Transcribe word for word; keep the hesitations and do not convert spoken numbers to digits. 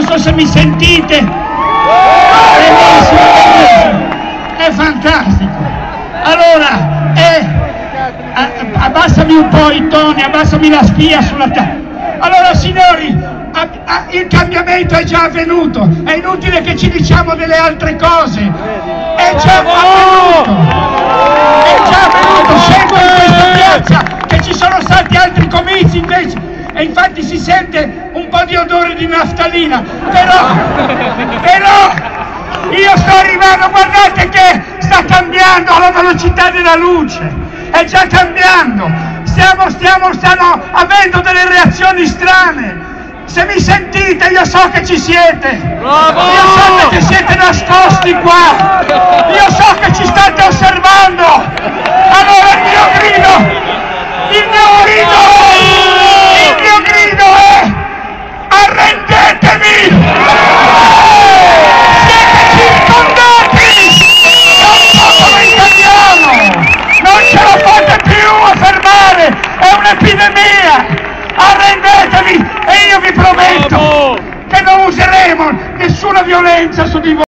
non so se mi sentite. Benissimo, benissimo. È fantastico. Allora, eh, abbassami un po' i toni, abbassami la spia sulla testa. Allora signori, a, a, il cambiamento è già avvenuto, è inutile che ci diciamo delle altre cose, è già avvenuto, è già avvenuto, scelgo in questa piazza che ci sono stati altri comizi invece, e infatti si sente un po' di odore di naftalina, però, però, io sto arrivando, guardate che sta cambiando alla velocità della luce, è già cambiando. Stiamo, stiamo, stanno avendo delle reazioni strane. Se mi sentite, io so che ci siete. Bravo! Io so che siete nascosti qua. Io so che ci state osservando. Allora il mio grido, il mio grido, il mio grido è: arrendetevi! Siete circondati! Non so come italiano! Non ce la fate più a fermare! È un'epidemia! Arrendetevi e io vi prometto che non useremo nessuna violenza su di voi!